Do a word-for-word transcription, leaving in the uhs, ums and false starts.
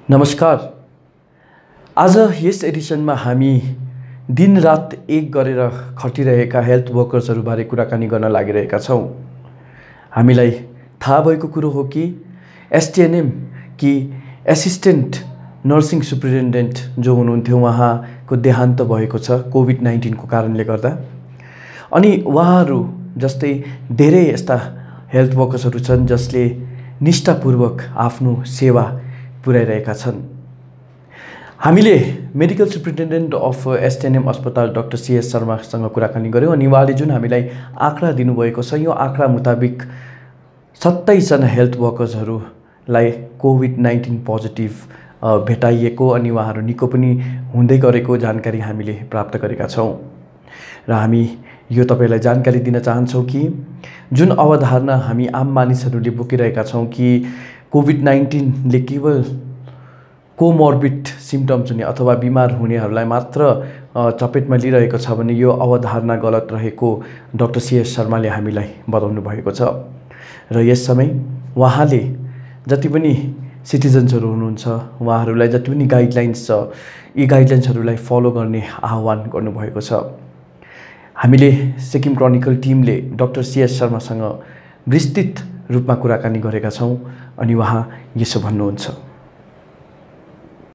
नमस्कार। आज यस एडिसनमा हामी दिनरात एक गरेर खटिरहेका हेल्थ वर्कर्सहरूबारे कुराकानी गर्न लागिरहेका छौँ। हामीलाई थाहा भएको कुरो हो कि एसटिएनएम कि एसिस्टेन्ट नर्सिङ सुप्रिन्टेन्डेन्ट जो हुनुहुन्थ्यो उहाँको देहान्त भएको छ कोभिड नाइन्टिनको कारणले गर्दा। अनि उहाँहरू जस्तै धेरै यस्ता हेल्थ वर्कर्सहरू छन् जसले निष्ठापूर्वक आफ्नो सेवा पुर्याइरहेका छन्। हामीले मेडिकल सुप्रिन्टेन्डेन्ट अफ एसटिएनएम अस्पताल डाक्टर सीएस शर्मासँग कुराकानी गऱ्यौँ अनि उहाँले जुन हामीलाई आँकडा दिनुभएको छ यो आँकडा मुताबिक सत्ताइसजना हेल्थ वर्कर्सहरूलाई कोभिड नाइन्टिन पोजिटिभ भेटाइएको अनि उहाँहरू निको पनि हुँदै गरेको जानकारी हामीले प्राप्त गरेका छौँ। र हामी यो तपाईलाई जानकारी दिन चाहन्छौँ कि जुन अवधारणा हामी आम मानिसहरूले बोकिरहेका छौँ कि कोभिड नाइन्टिनले केवल कोमोर्बिड सिम्टम्स हुने अथवा बिमार हुनेहरूलाई मात्र चपेटमा लिइरहेको छ भने यो अवधारणा गलत रहेको डाक्टर सीएस शर्माले हामीलाई बताउनु भएको छ। र यस समय उहाँले जति पनि सिटिजन्सहरू हुनुहुन्छ उहाँहरूलाई जति पनि गाइडलाइन्स छ यी गाइडलाइन्सहरूलाई फलो गर्ने आह्वान गर्नुभएको छ। हामीले सिक्किम क्रोनिकल टिमले डाक्टर सीएस शर्मासँग विस्तृत रूपमा कुराकानी गरेका छौँ अनि उहाँ यसो भन्नुहुन्छ।